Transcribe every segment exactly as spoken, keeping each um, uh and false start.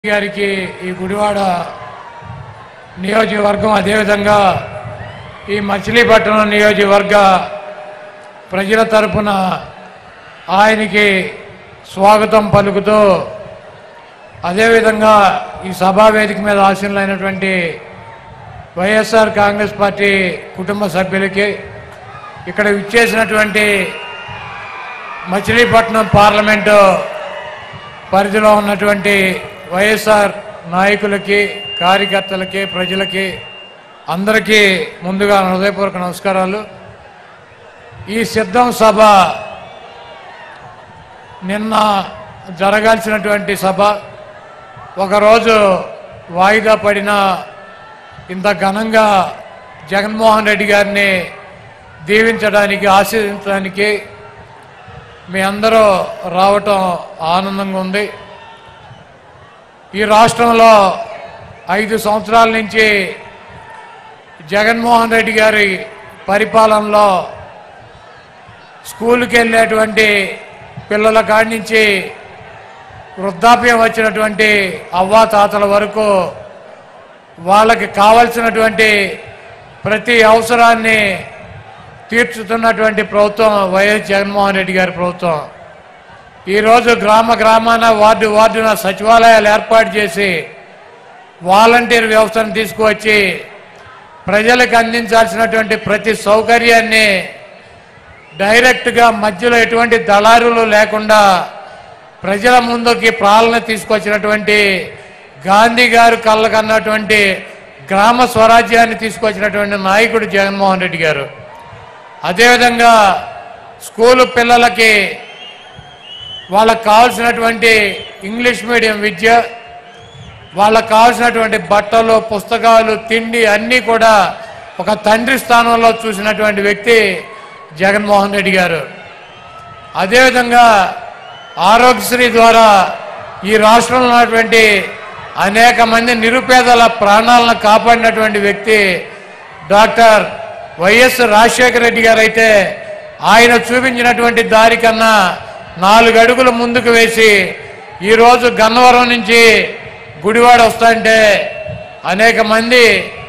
గారికి ఈ గుడివాడ నియోజకవర్గం అదేవిధంగా ఈ మచిలీపట్నం నియోజకవర్గ ప్రజల తరపున ఆయనకి స్వాగతం పలుకుతూ అదేవిధంగా ఈ సభా వేదిక మీద ఆశీనులైనటువంటి వైఎస్ఆర్ కాంగ్రెస్ పార్టీ కుటుంబ సభ్యులకి ఇక్కడ విచ్చేసినటువంటి మచిలీపట్నం పార్లమెంటు పరిధిలో ఉన్నటువంటి వైఎస్ఆర్ నాయకులకి కార్యకర్తలకి ప్రజలకి అందరికీ ముందుగా హృదయపూర్వక నమస్కారాలు। ఈ సిద్ధం సభ నిన్న జరగాల్సినటువంటి సభ ఒకరోజు వాయిదా పడిన ఇంత ఘనంగా జగన్మోహన్ రెడ్డి గారిని దీవించడానికి ఆశీర్వదించడానికి మీ అందరూ రావటం ఆనందంగా ఉంది। ఈ రాష్ట్రంలో ఐదు సంవత్సరాల నుంచి జగన్మోహన్ రెడ్డి గారి పరిపాలనలో స్కూల్కి వెళ్ళేటువంటి పిల్లల కాడి నుంచి వృద్ధాప్యం వచ్చినటువంటి అవ్వాతాతల వరకు వాళ్ళకి కావాల్సినటువంటి ప్రతి అవసరాన్ని తీర్చుతున్నటువంటి ప్రభుత్వం వైఎస్ జగన్మోహన్ రెడ్డి గారి ప్రభుత్వం। ఈరోజు గ్రామ గ్రామాన వార్డు వార్డున సచివాలయాలు ఏర్పాటు చేసి వాలంటీర్ వ్యవస్థను తీసుకువచ్చి ప్రజలకు అందించాల్సినటువంటి ప్రతి సౌకర్యాన్ని డైరెక్ట్గా మధ్యలో ఎటువంటి దళారులు లేకుండా ప్రజల ముందుకి పాలన తీసుకొచ్చినటువంటి గాంధీ గారు కళ్ళకన్నటువంటి గ్రామ స్వరాజ్యాన్ని తీసుకొచ్చినటువంటి నాయకుడు జగన్మోహన్ రెడ్డి గారు। అదేవిధంగా స్కూలు పిల్లలకి వాళ్ళకు కావాల్సినటువంటి ఇంగ్లీష్ మీడియం విద్య, వాళ్ళకు కావాల్సినటువంటి బట్టలు పుస్తకాలు తిండి అన్నీ కూడా ఒక తండ్రి స్థానంలో చూసినటువంటి వ్యక్తి జగన్మోహన్ రెడ్డి గారు। అదేవిధంగా ఆరోగ్యశ్రీ ద్వారా ఈ రాష్ట్రంలో ఉన్నటువంటి అనేక మంది నిరుపేదల ప్రాణాలను కాపాడినటువంటి వ్యక్తి డాక్టర్ వైఎస్ రాజశేఖర రెడ్డి గారు అయితే ఆయన చూపించినటువంటి దారి కన్నా నాలుగు అడుగులు ముందుకు వేసి ఈరోజు గన్నవరం నుంచి గుడివాడ వస్తుంటే అనేక మంది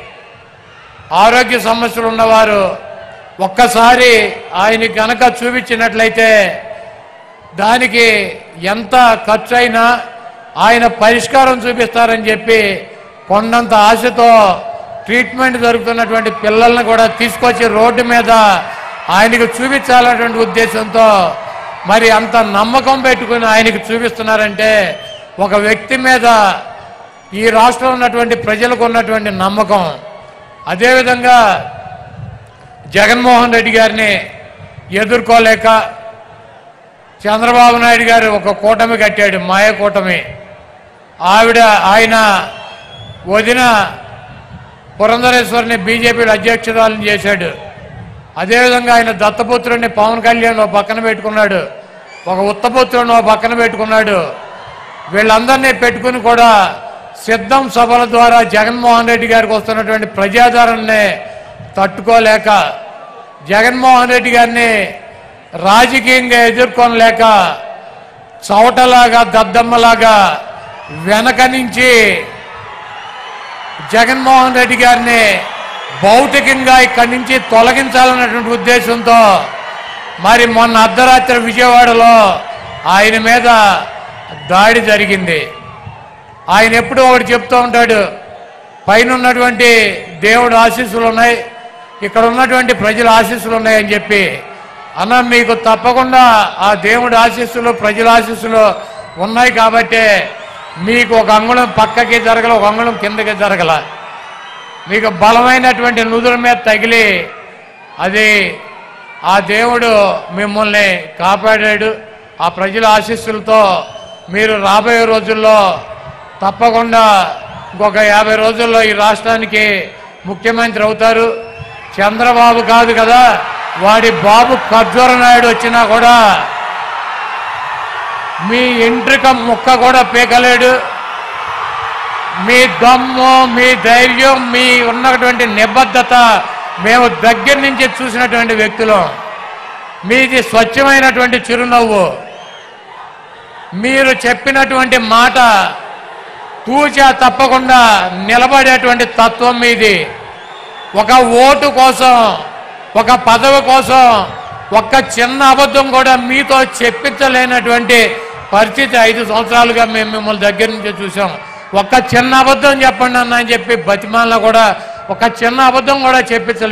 ఆరోగ్య సమస్యలు ఉన్నవారు ఒక్కసారి ఆయన కనుక చూపించినట్లయితే దానికి ఎంత ఖర్చు అయినా ఆయన పరిష్కారం చూపిస్తారని చెప్పి కొండంత ఆశతో ట్రీట్మెంట్ జరుగుతున్నటువంటి పిల్లల్ని కూడా తీసుకొచ్చి రోడ్డు మీద ఆయనకు చూపించాలన్నటువంటి ఉద్దేశంతో మరి అంత నమ్మకం పెట్టుకుని ఆయనకు చూపిస్తున్నారంటే ఒక వ్యక్తి మీద ఈ రాష్ట్రంలో ఉన్నటువంటి ప్రజలకు ఉన్నటువంటి నమ్మకం। అదేవిధంగా జగన్మోహన్ రెడ్డి గారిని ఎదుర్కోలేక చంద్రబాబు నాయుడు గారు ఒక కూటమి కట్టాడు, మాయ కూటమి। ఆవిడ ఆయన వదిన పురంధరేశ్వరిని బీజేపీలో అధ్యక్షురాలను చేశాడు। అదేవిధంగా ఆయన దత్తపుత్రుడిని పవన్ కళ్యాణ్ ఒక పక్కన పెట్టుకున్నాడు, ఒక ఉత్తపుత్రుడిని ఒక పక్కన పెట్టుకున్నాడు। వీళ్ళందరినీ పెట్టుకుని కూడా సిద్ధం సభల ద్వారా జగన్మోహన్ రెడ్డి గారికి వస్తున్నటువంటి ప్రజాదరణని తట్టుకోలేక జగన్మోహన్ రెడ్డి గారిని రాజకీయంగా ఎదుర్కొనలేక చవటలాగా దద్దమ్మలాగా వెనక నుంచి జగన్మోహన్ రెడ్డి గారిని భౌతికంగా ఇక్కడి నుంచి తొలగించాలన్నటువంటి ఉద్దేశంతో మరి మొన్న అర్ధరాత్రి విజయవాడలో ఆయన మీద దాడి జరిగింది। ఆయన ఎప్పుడూ ఒకటి చెప్తూ ఉంటాడు, పైన ఉన్నటువంటి దేవుడు ఆశీస్సులు ఉన్నాయి, ఇక్కడ ఉన్నటువంటి ప్రజల ఆశీస్సులు ఉన్నాయని చెప్పి। అన్న మీకు తప్పకుండా ఆ దేవుడి ఆశీస్సులు ప్రజల ఆశీస్సులు ఉన్నాయి కాబట్టి మీకు ఒక అంగుళం పక్కకి జరగల, ఒక అంగుళం కిందకి జరగల, మీకు బలమైనటువంటి నుదురు మీద తగిలి అది ఆ దేవుడు మిమ్మల్ని కాపాడాడు। ఆ ప్రజల ఆశీస్సులతో మీరు రాబోయే రోజుల్లో తప్పకుండా ఇంకొక యాభై రోజుల్లో ఈ రాష్ట్రానికి ముఖ్యమంత్రి అవుతారు। చంద్రబాబు కాదు కదా, వాడి బాబు ఖర్జూర నాయుడు వచ్చినా కూడా మీ ఎంట్రిక ముక్క కూడా పీకలేడు। మీ దమ్ము, మీ ధైర్యం, మీ ఉన్నటువంటి నిబద్ధత మేము దగ్గర నుంచి చూసినటువంటి వ్యక్తులం। మీది స్వచ్ఛమైనటువంటి చిరునవ్వు, మీరు చెప్పినటువంటి మాట తూచా తప్పకుండా నిలబడేటువంటి తత్వం మీది. ఒక ఓటు కోసం, ఒక పదవి కోసం ఒక్క చిన్న అబద్ధం కూడా మీతో చెప్పించలేనటువంటి పరిస్థితి ఐదు సంవత్సరాలుగా మేము మిమ్మల్ని దగ్గర నుంచి చూసాం. ఒక్క చిన్న అబద్ధం చెప్పండి అన్న అని చెప్పి బతిమాలను కూడా ఒక చిన్న అబద్ధం కూడా చెప్పించలేదు.